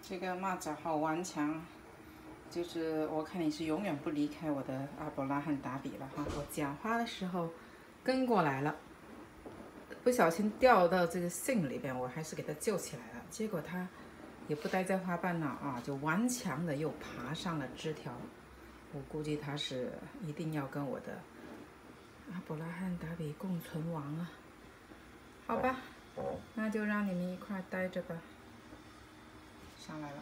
这个蚂蚱好顽强，就是我看你是永远不离开我的阿伯拉罕达比了哈。我讲话的时候跟过来了，不小心掉到这个杏里边，我还是给它救起来了。结果它也不待在花瓣那啊，就顽强的又爬上了枝条。我估计它是一定要跟我的阿伯拉罕达比共存亡啊。好吧，那就让你们一块待着吧。上来了，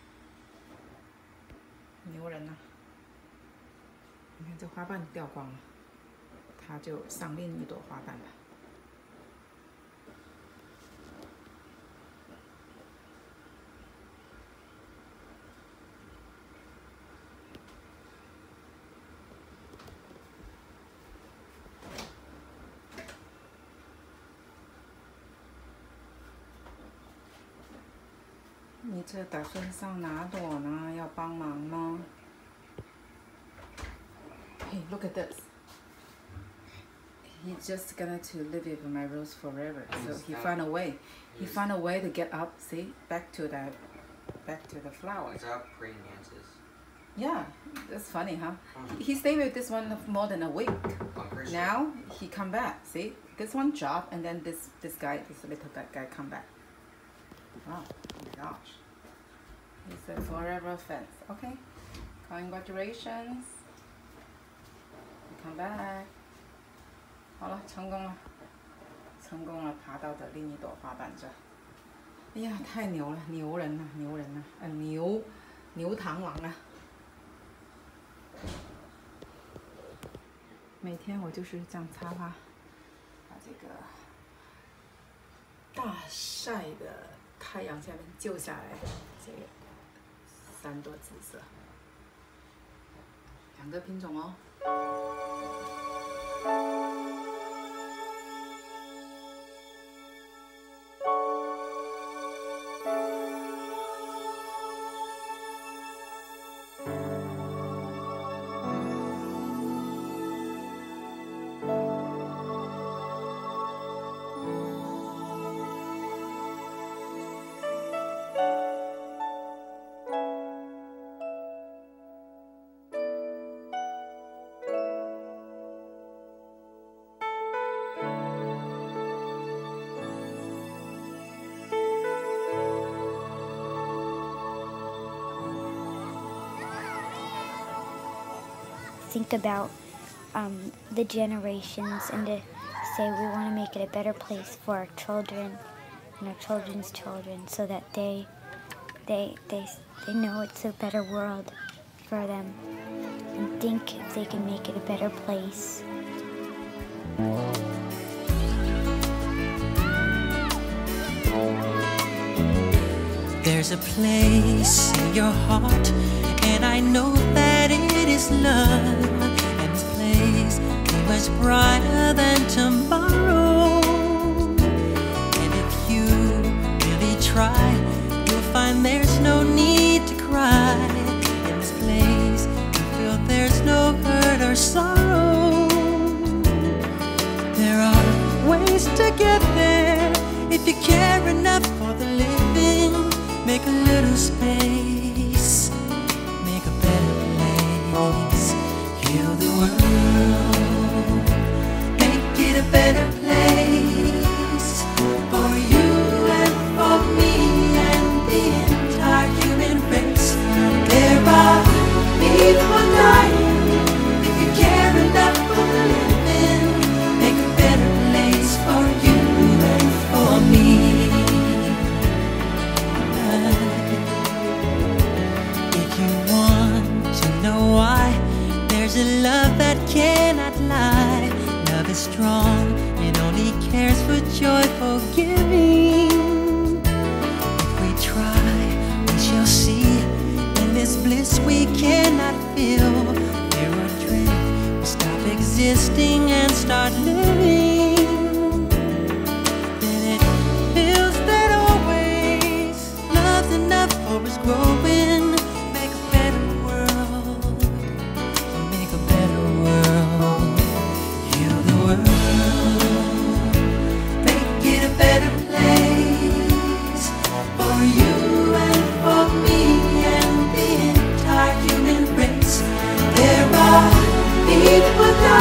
牛人呐！你看这花瓣掉光了，它就上另一朵花瓣吧。你这打算上哪朵呢？要帮忙吗？ Hey, look at this. He's just gonna to live with my rose forever. So he found a way. He found a way to get up. See, back to the flower. Is that praying mantis? Yeah, that's funny, huh? He stayed with this one more than a week. Now he come back. See, this one dropped, and then this guy, this little guy come back. Wow, oh my gosh. He's a forever fence. Okay, congratulations. Come back. 好了，成功了，成功了，爬到的另一朵花瓣这。哎呀，太牛了，牛人呐，牛人呐，牛螳螂啊！每天我就是这样插花，把这个大晒的太阳下面救下来，这个3朵紫色，2个品种哦。 Think about the generations and to say we want to make it a better place for our children and our children's children, so that they know it's a better world for them, and think if they can make it a better place. There's a place in your heart, and I know that it is love. And this place is much brighter than tomorrow. And if you really try, you'll find there's no need to cry. In this place, you feel there's no hurt or sorrow. There are ways to get there if you care enough for the living. Make a little space, make a better place. Heal the world, make it a better place for you and for me and the entire human race. There are people dying. If you care enough for the living, make a better place for you and for me. There's a love that cannot lie. Love is strong, it only cares for joyful giving. If we try, we shall see. In this bliss we cannot feel. Fear or dread will stop existing and start living. Then it feels that always love's enough for us growing. Make it a better place for you and for me. eat without